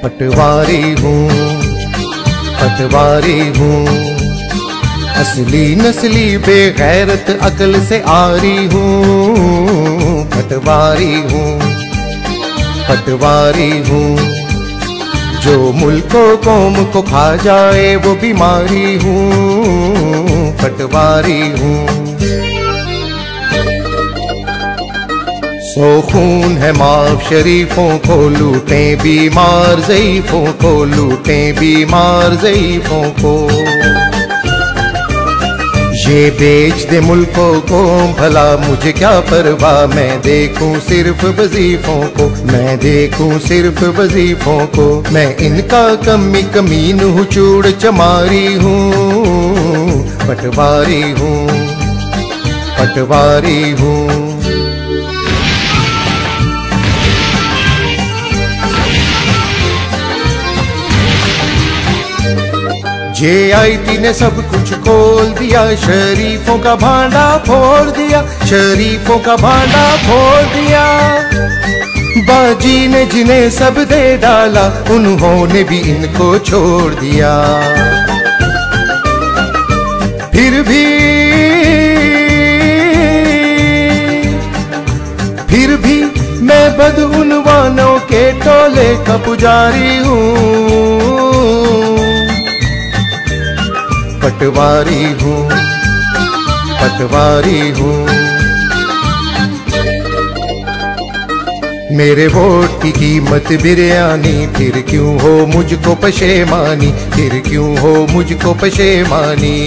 पटवारी हूँ, पटवारी हूँ, असली नस्ली बेगैरत अकल से आरी हूँ। पटवारी हूँ, पटवारी हूँ, जो मुल्को कौम को खा जाए वो बीमारी हूँ। पटवारी हूँ, सो खून है माफ शरीफों को लूटें बीमार ज़ईफ़ों को, लूटें बीमार ज़ईफ़ों को। ये बेच दे मुल्कों को भला मुझे क्या परवाह, मैं देखूं सिर्फ वजीफों को, मैं देखूं सिर्फ वजीफों को। मैं इनका कमी कमीन हूँ, चूड़ चमारी हूँ। पटवारी हूँ, पटवारी हूँ, JIT ने सब कुछ खोल दिया, शरीफों का भांडा फोड़ दिया, शरीफों का भांडा फोड़ दिया। बाजी ने जिन्हें सब दे डाला, उन्होंने भी इनको छोड़ दिया। फिर भी मैं बदउनवानों के टोले का पुजारी हूँ। पटवारी हूँ, पटवारी हूँ, मेरे वोट की कीमत बिरयानी, फिर क्यों हो मुझको पशेमानी, फिर क्यों हो मुझको पशेमानी।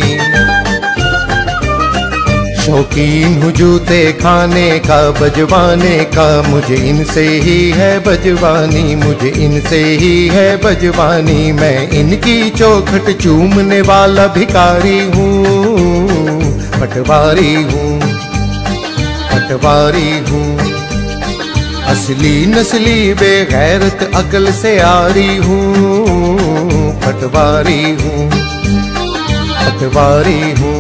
शौकीन हूँ जूते खाने का बजवाने का, मुझे इनसे ही है बजवानी, मुझे इनसे ही है बजवानी। मैं इनकी चौखट चूमने वाला भिखारी हूँ। पटवारी हूँ, पटवारी हूँ, असली नस्ली बेगैरत अकल से आरी हूँ। पटवारी हूँ, पटवारी हूँ,